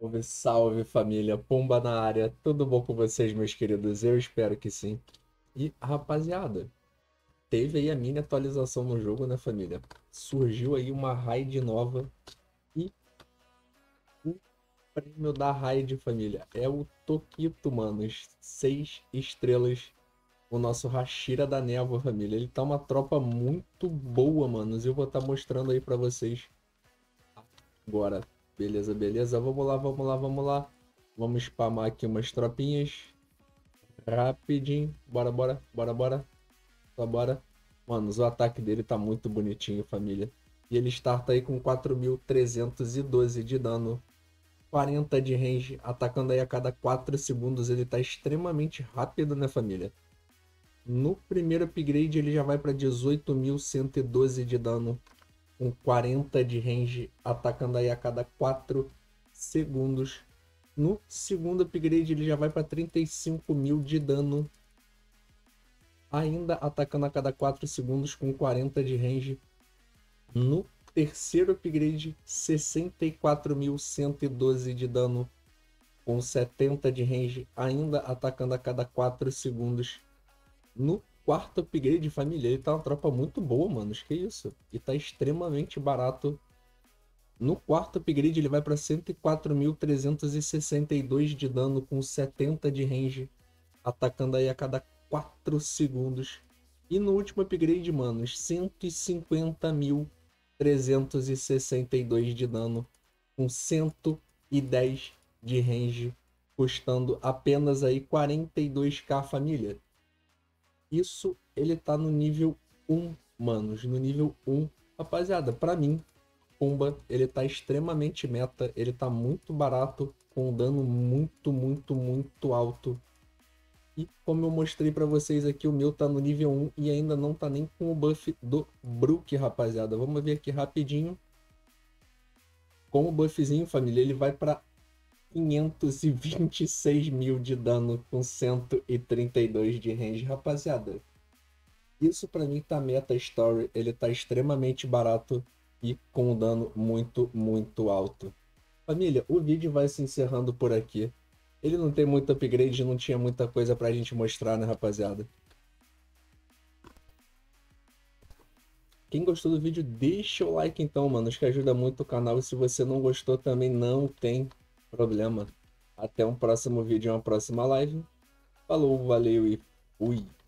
Salve, salve família, Pomba na área, tudo bom com vocês, meus queridos? Eu espero que sim. E rapaziada, teve aí a mini atualização no jogo, né, família? Surgiu aí uma raid nova e o prêmio da raid, família, é o Toquito, manos. 6 estrelas, o nosso Hashira da Névoa, família. Ele tá uma tropa muito boa, manos. Eu vou estar mostrando aí pra vocês agora. Beleza, beleza? Vamos lá, vamos lá, vamos lá. Vamos spamar aqui umas tropinhas. Rapidinho. Bora, bora, bora, bora. Só bora. Mano, o ataque dele tá muito bonitinho, família. E ele starta aí com 4.312 de dano. 40 de range, atacando aí a cada 4 segundos. Ele tá extremamente rápido, né, família? No primeiro upgrade ele já vai para 18.112 de dano. Com 40 de range, atacando aí a cada 4 segundos. No segundo upgrade ele já vai para 35.000 de dano, ainda atacando a cada 4 segundos com 40 de range. No terceiro upgrade, 64.112 de dano, com 70 de range, ainda atacando a cada 4 segundos. No quarto upgrade, família, ele tá uma tropa muito boa, mano. Que isso? E tá extremamente barato. No quarto upgrade, ele vai para 104.362 de dano, com 70 de range, atacando aí a cada 4 segundos. E no último upgrade, manos, 150.362 de dano, com 110 de range, custando apenas aí 42k, família. Isso ele tá no nível 1, manos, no nível 1. Rapaziada, pra mim, Pumba, ele tá extremamente meta, ele tá muito barato, com dano muito, muito, muito alto. E como eu mostrei pra vocês aqui, o meu tá no nível 1 e ainda não tá nem com o buff do Brook, rapaziada. Vamos ver aqui rapidinho. Com o buffzinho, família, ele vai pra 526 mil de dano com 132 de range, rapaziada. Isso pra mim tá meta story, ele tá extremamente barato e com um dano muito, muito alto. Família, o vídeo vai se encerrando por aqui. Ele não tem muito upgrade, não tinha muita coisa pra gente mostrar, né, rapaziada? Quem gostou do vídeo, deixa o like então, mano, que ajuda muito o canal. E se você não gostou também, não tem problema. Até um próximo vídeo, uma próxima live. Falou, valeu e fui!